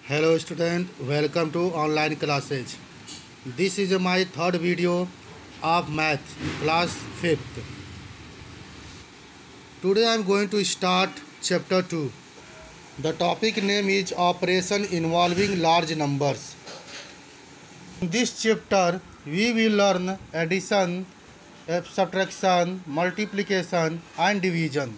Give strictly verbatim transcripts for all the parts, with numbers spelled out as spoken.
Hello student, welcome to online classes. This is my third video of math class fifth. Today I am going to start chapter two. The topic name is operation involving large numbers. In this chapter we will learn addition, subtraction, multiplication and division.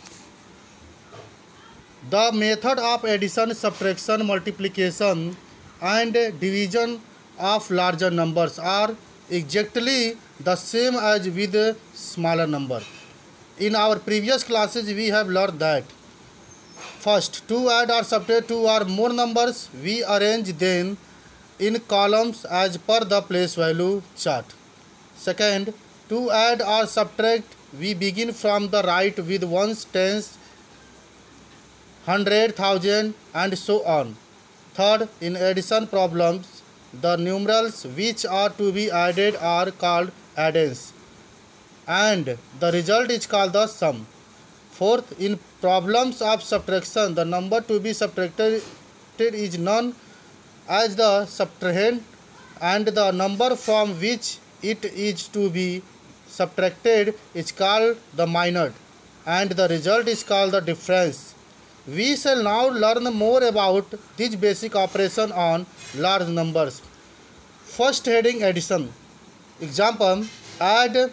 The method of addition, subtraction, multiplication and division of larger numbers are exactly the same as with a smaller number. In our previous classes we have learned that first, to add or subtract two or more numbers, we arrange them in columns as per the place value chart. Second, to add or subtract, we begin from the right with ones, tens, hundred, thousand and so on. Third, in addition problems, the numerals which are to be added are called addends and the result is called the sum. Fourth, in problems of subtraction, the number to be subtracted is known as the subtrahend and the number from which it is to be subtracted is called the minor and the result is called the difference. We shall now learn more about this basic operation on large numbers. First heading, addition. Example, add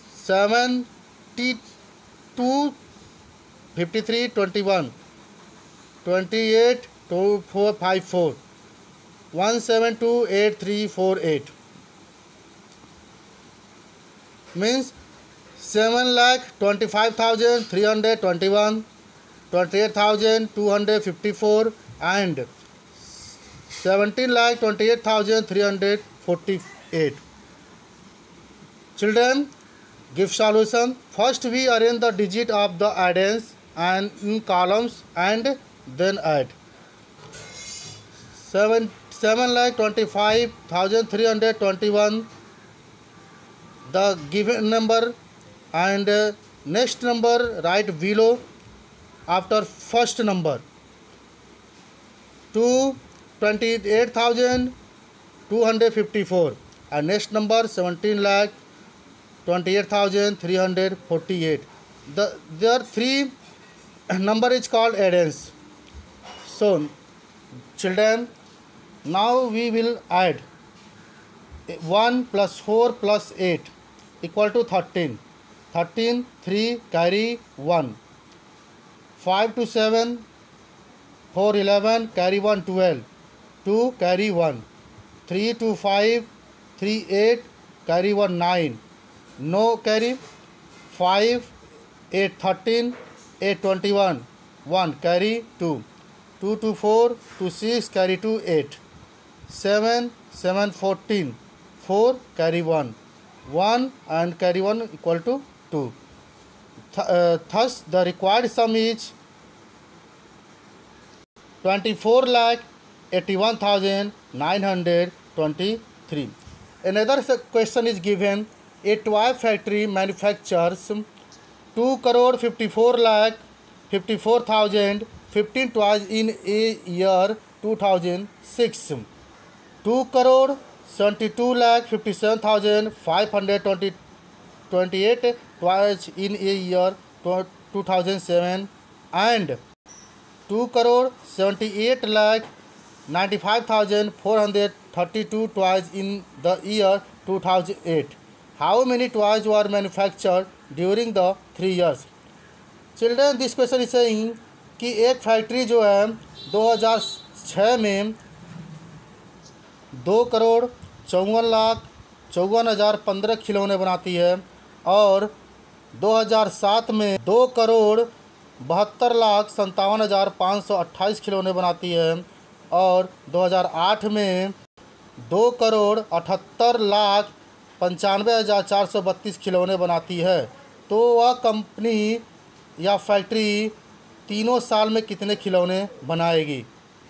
seventy-two, fifty-three, twenty-one, twenty-eight, two four five four, one seven two eight three four eight. Means seven lakh twenty-five thousand three hundred twenty-one, twenty-eight thousand two hundred fifty-four and seventeen lakh twenty-eight thousand three hundred forty-eight. Children, give solution. First we arrange the digit of the addends and in columns and then add. seven lakh twenty-five thousand three hundred twenty-one, the given number, and uh, next number write below after first number. To twenty-eight thousand two hundred fifty-four and next number seventeen lakh twenty-eight thousand three hundred forty-eight. The there three number is called addends. So children, now we will add one plus four plus eight equal to thirteen. thirteen, three carry one. five to seven, four, eleven, carry one, twelve, two, carry one, three to five, three, eight, carry one, nine, no carry, five, eight, thirteen, eight, twenty-one, one, carry two, two to four, two, six, carry two, eight, seven, seven, fourteen, four, carry one, one and carry one equal to two. Uh, thus the required sum is twenty-four lakh eighty-one thousand nine hundred twenty-three. Another question is given. A toy factory manufactures two crore fifty-four lakh fifty-four thousand fifteen toys in a year two thousand six. two crore seventy-two lakh fifty-seven thousand five hundred twenty-eight toys in a year two thousand seven and two crore seventy-eight lakh ninety-five thousand four hundred thirty-two toys in the year two thousand eight. How many toys were manufactured during the three years? Children, this question is saying कि एक factory जो है दो हज़ार छः में दो करोड़ चौवन लाख चौवन हज़ार पंद्रह खिलौने बनाती है और दो हज़ार सात में दो करोड़ बहत्तर लाख संतावन हज़ार पाँच सौ अट्ठाईस खिलौने बनाती है और दो हज़ार आठ में दो करोड़ अठहत्तर लाख पंचानवे हज़ार चार सौ बत्तीस खिलौने बनाती है। तो वह कंपनी या फैक्ट्री तीनों साल में कितने खिलौने बनाएगी?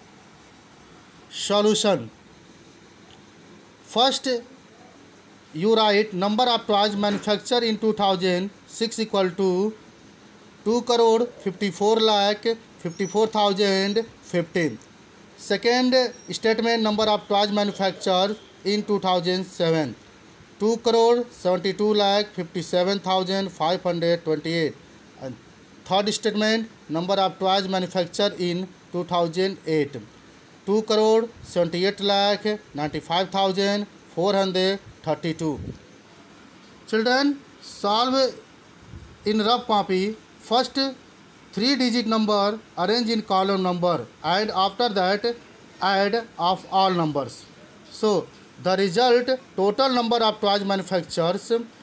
Solution. First you write number of toys manufactured in two thousand six equal to two crore fifty-four lakh fifty-four thousand fifteen. Second statement, number of toys manufactured in two thousand seven, two crore seventy-two lakh fifty-seven thousand five hundred twenty-eight. And third statement, number of toys manufactured in two thousand eight, two crore seventy-eight lakh ninety-five thousand four hundred thirty-two. Children, solve in rough copy. First three digit number arrange in column number, and after that add of all numbers. So the result, total number of toys manufacturers